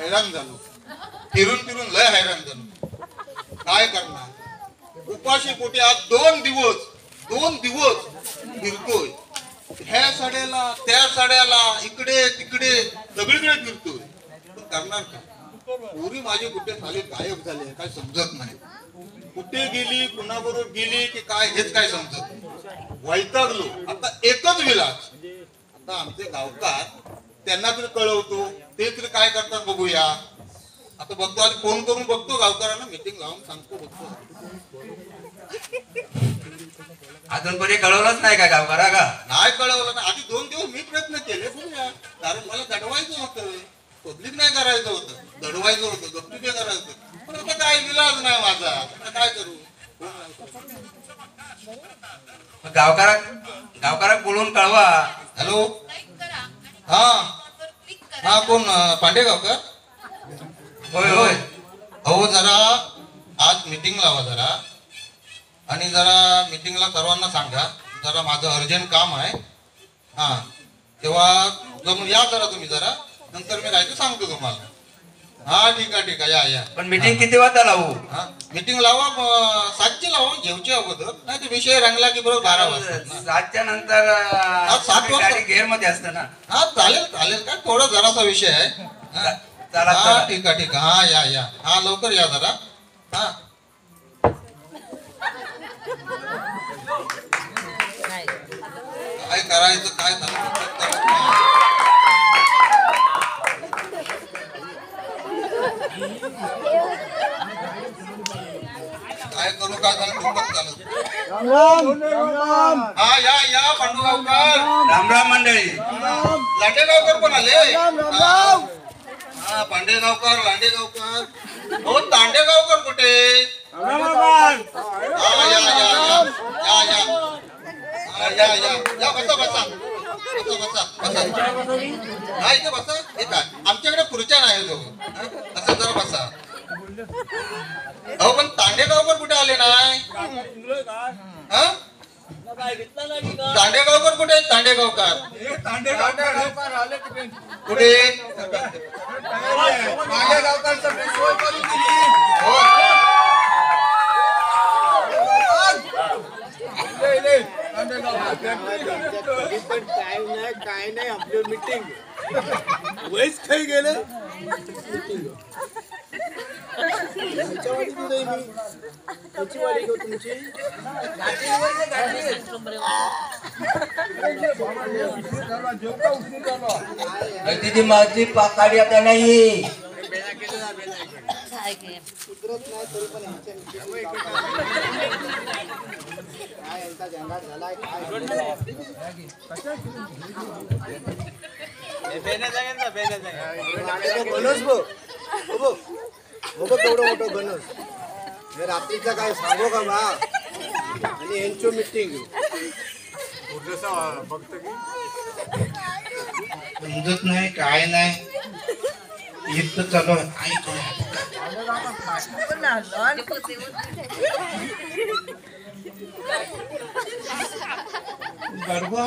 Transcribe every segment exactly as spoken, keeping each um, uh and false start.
हैराण झालो, फिरून फिरून लय हैराण झालो. काय करणार, उपाशी पोटी आज दोन दिवस दोन दिवस फिरतोय, ह्या साड्याला त्या साड्याला इकडे तिकडे सगळीकडे फिरतोय. करणार का? पोरी माझी कुठे झाली, गायब झाले, काय समजत नाही. कुठे गेली, कुणाबरोबर गेली की काय हेच काय समजत नाही. वैतागलो. आता एकच विलास, आता आमचे गावकार त्यांना तरी कळवतो, ते तरी काय करतात बघूया. आता बघतो, आज फोन करून बघतो गावकऱ्यांना, मीटिंग लावून सांगतो बघतो. अजूनपर्यंत कळवलंच नाही का गावकरा का? नाही कळवलं ना. आधी दोन दिवस मी प्रयत्न केले बघूया, कारण मला दडवायचं होतं, पब्लिक नाही करायचं होतं, दडवायचं होतं, गप्पी करायचं. पण आता काय विलाज नाही माझा, आता काय करू. गावकरा गावकरा बोलून कळवा. हॅलो, हा हा, कोण पांडे गावकर? होय होय. हो, जरा आज मीटिंग लावा जरा, आणि जरा मीटिंगला सर्वांना सांगा जरा माझं अर्जंट काम आहे. हा, तेव्हा जमून या जरा तुम्ही जरा, नंतर मी काय ते सांगतो तुम्हाला. हा ठीक आहे ठीक आहे, या या. पण मीटिंग किती वाजता लावू? हा, मीटिंग लावा सातची लावा, जेवच्या अगोदर, नाही तर विषय रंगला की बरोबर बारा वाजता. सातच्या नंतर सात वाजता गाडी घेर मध्ये असतं ना. हा चालेल चालेल, काय थोडा जरासा विषय आहे. चला हा ठीक आहे ठीक आहे, हा या या, हा लवकर या जरा. हा काय करायचं काय काय करू, काय झालं खूपच झालं. हा या या पांडुगावकर. राम राम मंडळी. लांडेगावकर पण आले. हा, पांडेगावकर लांडेगावकर. हो, तांडेगावकर कुठे? हा या या या या या या या या, बसा बसा बसा बसा बसा. हा इथे बसा. हे काय आमच्याकडे खुर्च्या नाही तो, असं जरा बसा. अहो पण तांडेगावकर कुठे आले नाही? हा, तांडेगावकर कुठे आहेत? तांडेगावकर कुठे? काय नाही काय नाही, आपली मीटिंग वयस खाई गेले. तुमची तिची माझी पाकाडी आता नाही. सुधरत नाही तरी पण काय यांचा झंझाट झालाय. काय गणोस बघ बघ तेवढं मोठं गणोस. हे रात्रीचा काय सांगू का बा, आणि यांची मीटिंग समजत नाही काय नाही. इथं चालू गरबा.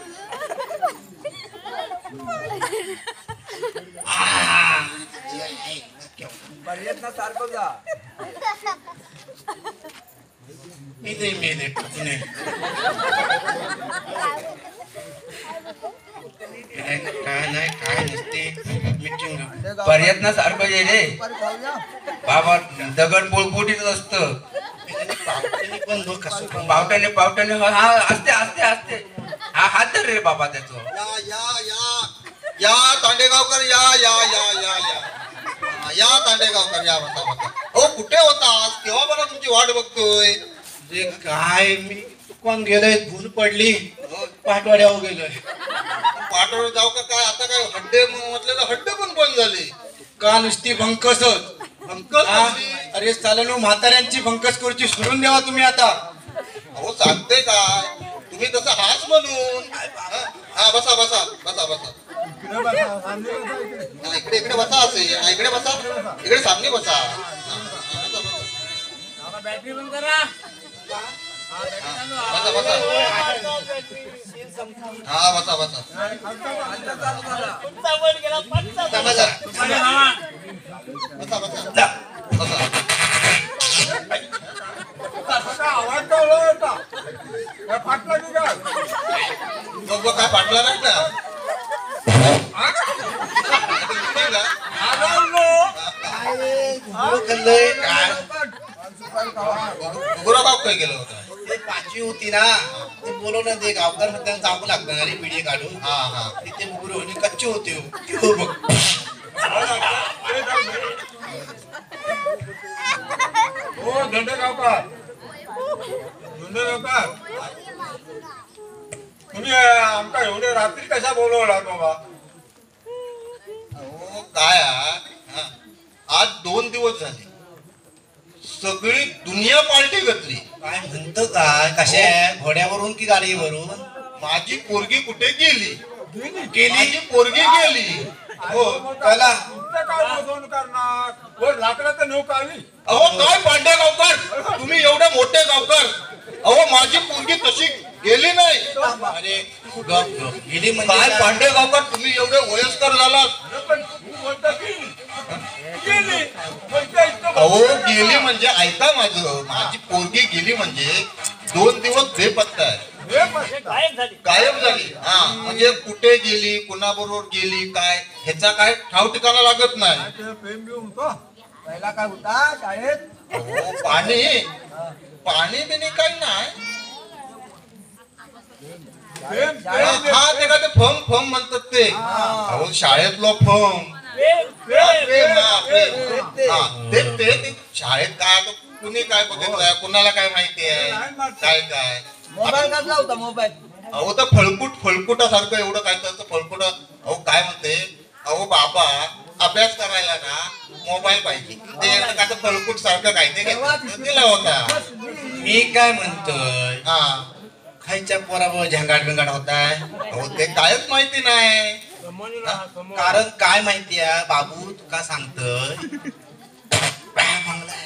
पर्यटन सारखं जा. इथे मेले पुणे काय नाही काय नसते. मीटिंग पर्यटन सारखं जे रे बाबा, दगड पोळपोटीच असतं. पावट्याने पावट्याने हा असते असते असते. हा हात धर रे बाबा त्याचं. या या या या तांडेगावकर या या या या या या तांडेगावकर या, बसा बसा. हो कुठे होता आज? केव्हा बरं तुमची वाट बघतोय. जे काय मी चुकून गेलोय, धूल पडली, पाठवाड्यावर गेलोय. पाठवलं जाऊ का काय? आता काय हड्डे म्हटलेलं हड्डे पण बंद झाले का? नुसती भंकसच भंकस हा? झाली. अरे चालनो, म्हाताऱ्यांची भंकस खुर्ची सोडून द्यावा तुम्ही आता. अहो सांगते काय तुम्ही तसं हाच म्हणून. हा हा, बसा बसा बसा बसा. हा, इकडे इकडे बसा. असे हा, इकडे बसा, इकडे सामने बसा. हा, हा, बसा बसा. बॅटरी बंद करा. बसा बसा. हा बसा बसा बसा बसा बसा बसा बघ बघ, काय फाटला नाही ना गुगुरा बाप काय गेलं होतं ते पाचवी होती ना ते बोलवलं ते गावकर मध्ये जावं लागतं ना रे पिढी काढून. हा हा तिथे मुगुरे होणी कच्चे होते हो. बघ हो धंदे गावकार धंदे गावकार तुम्ही आमका एवढे रात्री कशा बोलवला बाबा? अहो काय हा? हा. आज दोन दिवस झाले सगळी दुनिया पार्टी घातली. काय म्हणतो काय कशा घोड्यावरून की गाडीवरून? माझी पोरगी कुठे गेली गेली माझी पोरगी गेली हो चला तुमचं काय बसवून करणार? वर लाकडाचं नौका आली. अहो काय पांड्या गावकर तुम्ही एवढे मोठे गावकर अहो माझी पोरगी तशी गेली नाही. अरे गप गप गेली म्हणजे काय काय? पांडे गावकर तुम्ही एवढे वयस्कर झालात. अरे पण तू बोलता की गेली म्हणजे इतकं अहो गेली म्हणजे ऐका माझं माझी पोरगी गेली म्हणजे दोन दिवस बेपत्ता आहे हे पण- गायब झाली. हा म्हणजे कुठे गेली कुणाबरोबर गेली काय ह्याचा काय ठाव ठिकाणा लागत नाही. ते प्रेम बिम होतं. पहिला काय होता शाळेत? अहो, पाणी पाणी बिणी काही नाही. प्रेम हा प्रेम हा, ते काय ते फम फम म्हणतात ते अहो शाळेतलो फम प्रेम, हा, प्रेम. हा, ते ते ते शाळेत काय आता कुणी काय बघितलंय कुणाला काय माहिती आहे काय काय मोबाईल कसला होता मोबाईल? अहो तर फळकुट फळकुटासारखं एवढं काय तर फळकुट अहो काय म्हणते अहो बाबा अभ्यास करायला ना मोबाईल पाहिजे ते आता काय तर फळकुट सारखं काय ते घेतलं, दिला होता. मी काय म्हणतोय हा खायच्या पोराबरोबर झंगाट बिंगाट होताय? अहो ते कायच माहिती नाही. समजला, समज. कारण काय माहितीये बाबू तुका सांगतोय काय म्हणलाय?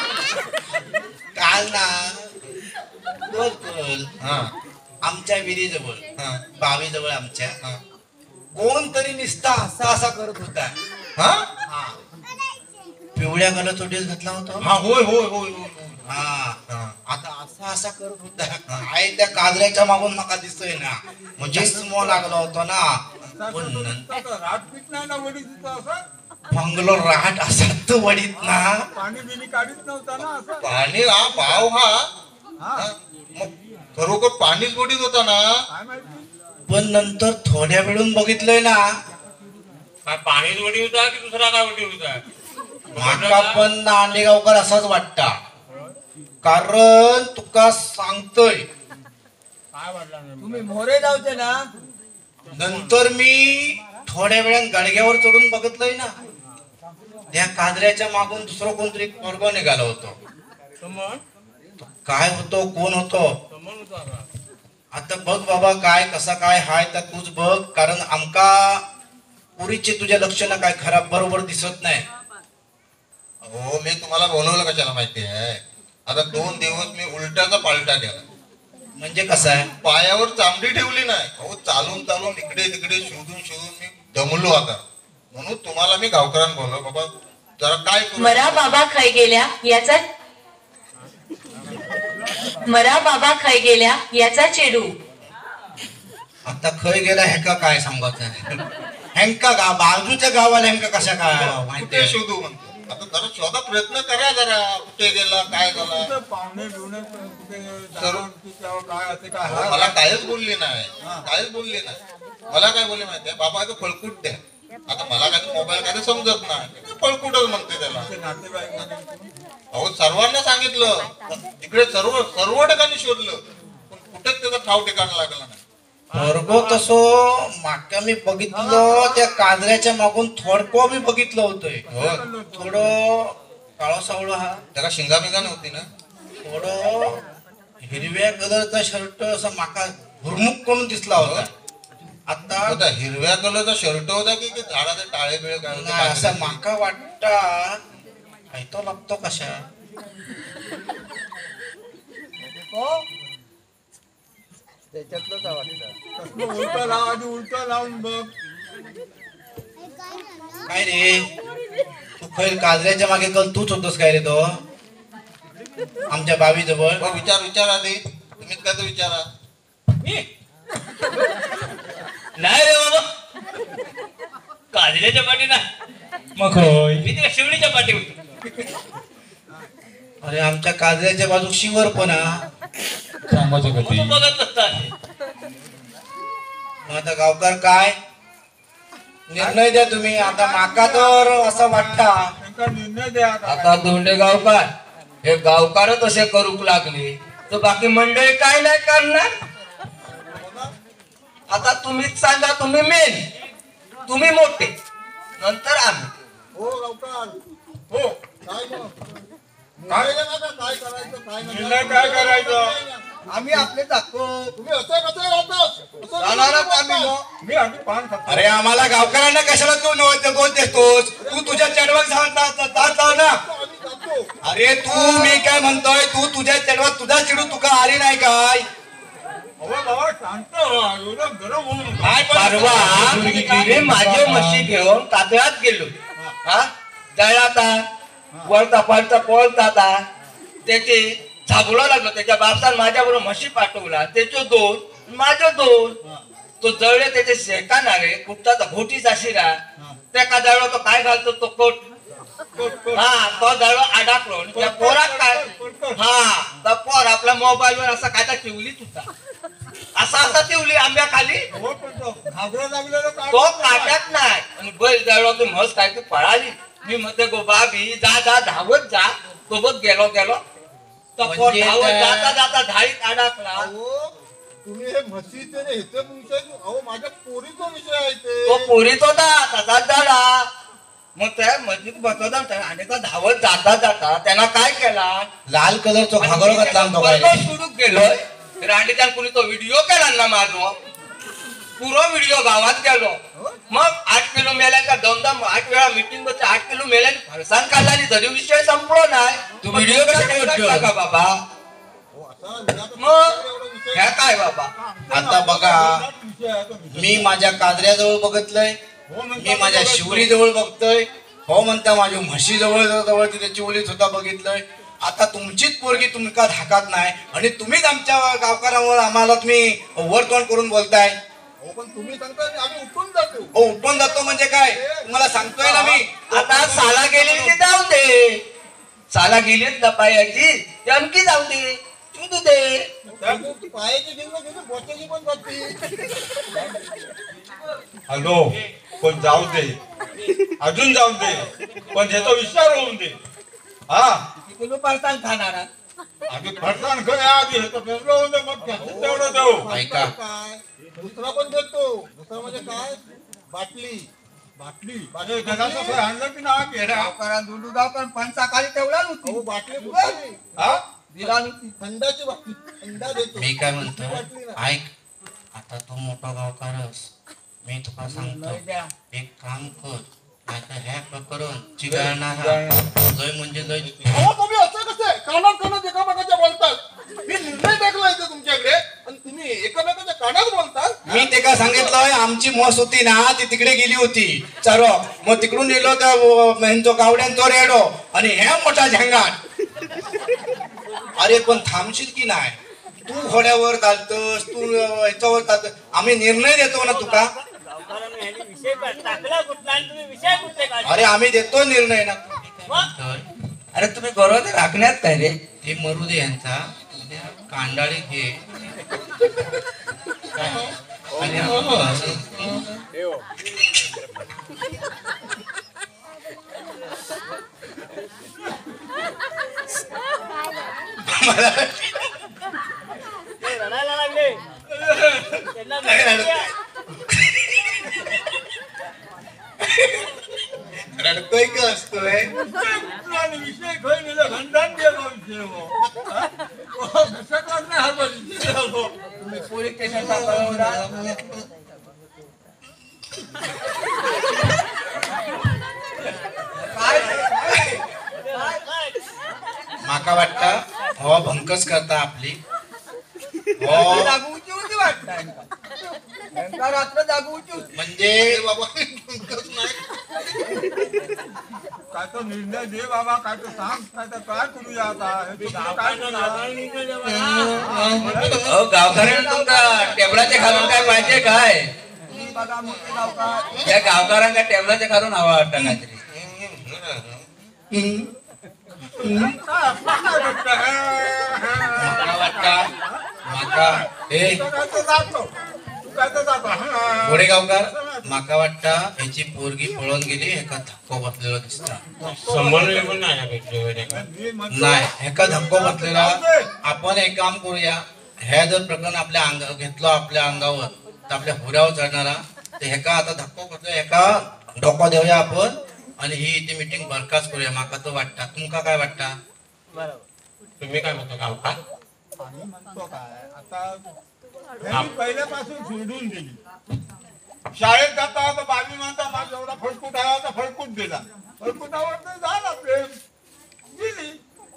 काल ना बोल बोल हा आमच्या विहिरीजवळ हा बावीजवळ आमच्या हा कोणतरी निसता असा असा करत होता. हा हा पिवळ्या कलरचा ड्रेस घातला होता. हा होय होय होय होय हा हा आता असा असा करत होता काय त्या काजऱ्याच्या मागून मका दिसतोय ना म्हणजे स्मो लागला होता ना. पण नंतर आता रात पीत नाही ना वडी तिथं असं बंगलो राहट असा तो वडीत ना पाणी बिणी काढीत नव्हता ना असं. पाणी हा भाव हा हा हा, मग खरोखर पाणीच गोडीत होता ना. काय माहिती पण नंतर थोड्या वेळून बघितलंय ना काय पाणीच वडी होता की दुसरा काय वडी होता? माका पण नांदेगावकर असाच वाटता. कारण तुका सांगतोय काय वाटलं नाही तुम्ही मोरे जाऊचे ना? नंतर मी थोड्या वेळात गाडग्यावर चढून बघितलंय ना त्या काजऱ्याच्या मागून दुसरं कोणतरी पोरग निघाला होतो. समज काय होतो कोण होतो समज होता का? आता बघ बाबा काय कसा काय हाय तर तूच बघ. कारण आमका पुरीचे तुझ्या लक्षणं काय खराब बरोबर दिसत नाही. हो मी तुम्हाला बोलवलं कशाला माहिती आहे आता दोन दिवस मी उलट्याचा पालटा केला. म्हणजे कसं आहे पायावर चामडी ठेवली नाही अहो चालून चालून इकडे तिकडे शोधून शोधून मी दमलो आता म्हणून तुम्हाला मी गावकरांना बोललो बाबा जरा काय करू? मरा बाबा खाई गेल्या याचा मरा बाबा खाई गेल्या याचा चेडू. आता खय गेला हेका काय सांगायचं हेंका गा बाजूच्या गावाला हेंका कशा काय माहिती कुठे शोधू म्हणतो आता जरा शोधा प्रयत्न करा जरा कुठे गेला काय झाला. कुठे पाहुणे बिवणे कुठे सर्व- जाणार की तेव्हा काय असे काय अहो, हाय? मला कायच बोलली नाही कायच बोलली नाही. मला काय बोलली माहितीये बाबा तो फळकूट द्या. आता मला काय मोबाईल काय समजत नाही फळकूटच म्हणते त्याला. ते नातेवाईक मध्ये अहो सर्वांना सांगितलं तिकडे सर्व सर्व ठिकाणी शोधलं पण कुठेच त्याचा ठाव ठिकाण लागला नाही. थोडको तसो माका मी बघितलं त्या काजऱ्याच्या मागून थोडको मी बघितलं होतंय. हो थोडं काळो सावळो हा त्याला शिंगा बिंगा नव्हती ना. थोडं हिरव्या कलरचा शर्ट असा माका हुरमुक करून दिसला होता. आता होता हिरव्या कलरचा शर्ट होता की की झाडाचे टाळे बिळे काय होते नाही, काय असं माहिती. माका वाटता काय तो लागतो कशा त्याच्यातलंच वाटतं. कसलं उलटं लाव आधी उलटं लावून बघ. काय रे तू खैर काजऱ्याच्या मागे कल तूच होतोस काय रे तो आमच्या बावी जवळ. मग विचार विचार आधी तुम्हीच काय तर विचारा. नाही रे बाबा, काजऱ्याच्या पाठी ना, मग होय. मी तिला शिवणीच्या पाठी होतो. अरे आमच्या काजऱ्याच्या बाजू शिवर पण हा. सांगायचं तू कधी बघत नसतात. मग आता गावकार काय निर्णय द्या तुम्ही. आता माका तर असं वाटता त्यांचा निर्णय द्या आता. आता दोंडे गावकार हे गावकारच असे करूक लागले तर बाकी मंडळी काय नाही करणार. आता तुम्हीच सांगा, तुम्ही मेन, तुम्ही मोठे, नंतर आम्ही. हो लवकर हो काय मग काय काय करायचं काय नाही. निर्णय काय करायचं? आम्ही आपले दाखवू. तुम्ही असं कसं राहतात जाणारच आम्ही मग. मी आधी पान खातो. अरे आम्हाला गावकऱ्यांना कशाला तू नव्हते दोष देतोस. तू तुझ्या चढवत जात ना. आम्ही जातो. अरे तू मी काय म्हणतोय तू तुझ्या चढवत तुझा चिडू तुका आली नाही काय. अहो बाबा शांत व्हा, एवढं गरम होऊ नका. काय परवा मी माझे म्हशी घेऊन ताब्यात गेलो. हा जळाता वळता पळता पळता त्याचे झाबुला लागलो. त्याच्या बापसान माझ्या बरोबर म्हशी पाठवला. त्याचे दोन माझे दोन. तो जळले त्याचे शेकाना रे कुठचा घोटीचा शिरा. त्या जळलो तो काय घालतो तो कोट. हा तो जळलो अडाकलो. त्या पोरात काय हा तर पोर आपला मोबाईल वर असा काय ठेवली तुझा असा असा ठेवली आंब्या खाली. हो, पण तो घाबरं लागलेलं काय? तो काट्यात नाही आणि बैल जळलो तो म्हस काय ती पळाली. मी म्हणते गो बाबी जा जा धावत जा. सोबत गेलो गेलो तो पोर म्हणजे धावत त्या- जाता जाता धाडीत अडकला. अहो तुम्ही हे म्हशीचे आणि ह्याचे विषय अहो माझ्या पोरीचा विषय आहे तो ते. पोरीत होता तसाच झाला. मग त्या मस्जिद बसवता आणि तो धावत जाता जाता त्यांना काय केला लाल कलरचा घागरो घातला आमचा वर्ग बाहेर. सुरू केलोय. रांडीच्या कुणी तो व्हिडिओ केला ना माझा. पुरो व्हिडिओ गावात गेलो. मग आठ किलो मेल्यांका दोनदा आठ वेळा मिटिंग बसते. आठ किलो मेल्याने फरसाण काढला आणि तरी विषय संपलो नाही. तू व्हिडिओ कसा का बाबा. हो, असा विराट मग एवढा विषय ह्या काय बाबा. आता बघा विषय आहे तो विषय. मी माझ्या काजऱ्याजवळ बघितलंय. हो म्हणता मी माझ्या बघा. शिवरी जवळ बघतोय. हो म्हणता माझ्या म्हशी जवळ जवळ तिथे चिवली सुद्धा बघितलंय. आता तुमचीच पोरगी तुमका धाकात नाही आणि तुम्हीच आमच्या गावकऱ्यावर आम्हाला तुम्ही वर तोंड करून बोलताय. हो पण तुम्ही सांगता आणि आम्ही उठून जातो. हो उठून जातो म्हणजे काय तुम्हाला सांगतोय ना मी. आता साला गेलेली ते जाऊ दे. साला गेलीच ना पायाची ते आणखी जाऊ दे. चुदू दे. त्या पायाची ढिंग घेऊन बोचाची पण जाते. हॅलो पण जाऊ दे, अजून जाऊ दे, पण ह्याचा विचार होऊन दे. हा किलो फरसाण खाणारा. आधी फरसाण खा आधी ह्याचं वेगळं होऊन दे, मग त्याचं तेवढं देऊ. ऐका काय दुसरा पण देतो. दुसरा म्हणजे काय बाटली बाटली बाटली घराचं सोय आणलं की ना घेरा. गावकऱ्या दुंडू गावकर पंचाखाली ठेवला नव्हती. अहो बाटली कुठली? हा दिला नव्हती. थंडाची बाटली थंडा देतो. मी काय म्हणतो बाटली ना. ऐक आता तू मोठा गावकारस मी तुला सांगतो एक काम कर नाहीतर हे प्रकरण चिघळणार लय म्हणजे लय. अहो तुम्ही असं कसं कानात कानात एकामेकाच्या बोलतात. मी निर्णय टाकला इथे तुमच्याकडे आणि तुम्ही एकामेकाच्या कानात बोलतात. मी ते का सांगितलंय आमची म्हस होती ना ती तिकडे गेली होती चारो. मग तिकडून गेलो त्या ह्यांचो गावड्यांचो रेडो आणि ह्या मोठा झंगाट. अरे पण थांबशील की नाही. तू घोड्यावर चालतस तू याच्यावर चालतस. आम्ही निर्णय देतो ना तुका. अरे आम्ही देतो निर्णय ना. अरे तुम्ही बरोबर राखण्यात काय रे. ते मरू दे यांचा उद्या कांडाळी घे काय? आणि असं- रडतोय का असतोय. आणि विषय घेऊन गेला घंटान गेला विषय हो. हा? हो, घशात नाही हा विषय झालो. तुम्ही पोलीस स्टेशनचा कळवला. माका वाटतं हवा भंकस करता आपली. हो यांका रात्र जागवूची होती. म्हणजे अरे बाबा तुमकंच नाही. काय तो निर्णय दे बाबा, काय तो सांग, काय तर काय करूया आता हे तो काय गावकांना करूया? गावाला निघलं जेव्हा. अहो गावकऱ्यांना तुमका टेबलाच्या खालून काय पाहिजे काय बघा मोठे गावकार या गावकऱ्यांका टेबलाच्या खालून हवा वाटतं काहीतरी माका वाटता माका ए जातो तू काय तर जातो पुढे गावकार माका वाटता ह्याची पोरगी पळून गेली एका धक्को बसलेला दिसता संभाळून पण नाही भेटले वगैरे का. मी म्हणतो नाही एका धक्को बसलेला आपण एक काम करूया हे जर प्रकरण आपल्या अंग घेतलं आपल्या अंगावर तर आपल्या हुऱ्यावर चढणारा तर हेका आता धक्को बसलो एका डोका देऊया आपण आणि ही इथे मीटिंग बरखास्त करूया माका तो वाटता तुमका काय वाटता तुम्ही काय म्हणता गावका आम्ही म्हणतो काय आता ह्यांनी पहिल्यापासून सोडून दिली. शाळेत जाता तर बाजी म्हणता माझा एवढा फळकूट आला तर फळकूट दिला, फळकुटावर तर झाला प्रेम गेली.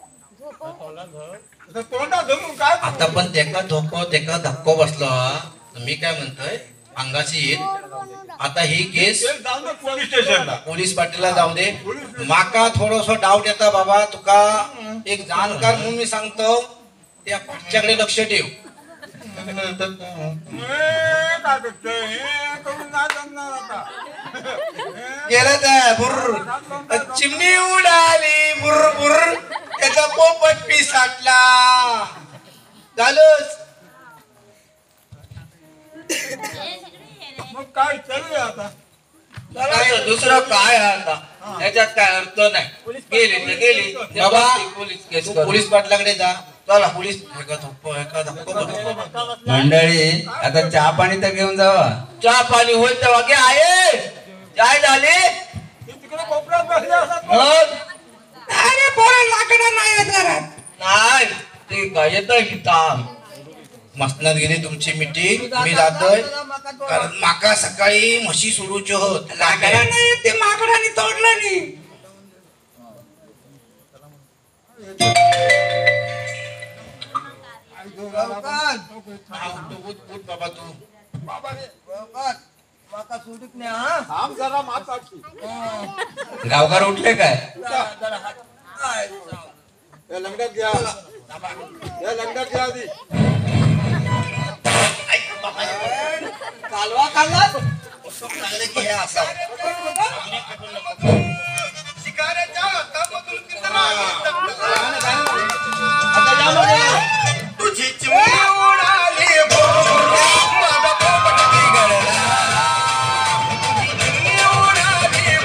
आता तोंडा धरून काय करू? आता पण तेका धोको तेका धक्को बसलो हा. तर मी काय म्हणतोय अंगाशी येईल आता ही केस ते जाऊन दे पोलीस स्टेशनला. पोलीस पाटीलला जाऊ दे माका थोडस डाऊट येता बाबा तुका एक जाणकार म्हणून मी सांगतो त्या पाठच्याकडे लक्ष ठेव हे काय करतोय? हे करून नाही जमणार आता. गेलं त्या बुर्र चिमणी उडाली बुर्र बुर्र त्याचा पोपट पिसाटला झालंच मग काय चालूया आता? काय दुसरं काय आहे आता त्याच्यात काय अर्थ नाही गेली तर गेली बाबा पोलीस केस तू करू. पोलीस पाटलाकडे जा चला पोलीस एका धक्को एका धक्को बसलो. मंडळी आता चहा पाणी तर घेऊन जावा चहा पाणी होईल तेव्हा घे आहे काय झाले हे तिकडे कोपऱ्यात बसले असतात बघ. मग अरे पोरा लाकडं नाही घरात नाही ते काय येतं हिताम मसनात गेली तुमची मीटिंग मी जातोय कारण माका सकाळी म्हशी सोडूचे होत लाकडं नाही ते माकडाने तोडलं नाही बाबा तू बाबा रे, बाबा, माका सोडूक नाही हा. थांब जरा माताची. गावकार उठले काय या लंगड्यात घ्या, या लंगड्यात घ्या आधी. कालवा काढला शिकाऱ्याच्या हातामधून किंजरा. तुझी चिमणी उडाली माझा पोपट बिघडला. तुझी चिमणी उडाली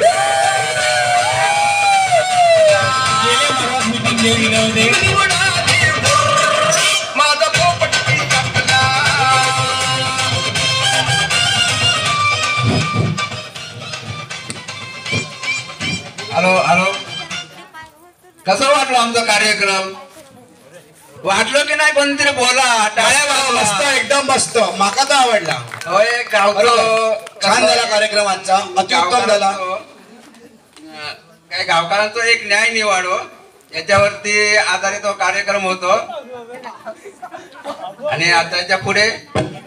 चिमणी उडाली माझा पोपट बिघडला. हॅलो हॅलो कसं वाटलं आमचा कार्यक्रम वाटलं की नाही कोणतरी बोला टाळ्या मस्त वाजवा. एकदम मस्त माका तर आवडला होय गावचं छान झाला कार्यक्रम आजचा अत्युत्तम झाला गावकऱ्यांचं- काय गावकऱ्यांचा एक न्याय निवाडो याच्यावरती आधारित तो कार्यक्रम होतो आणि आताच्या पुढे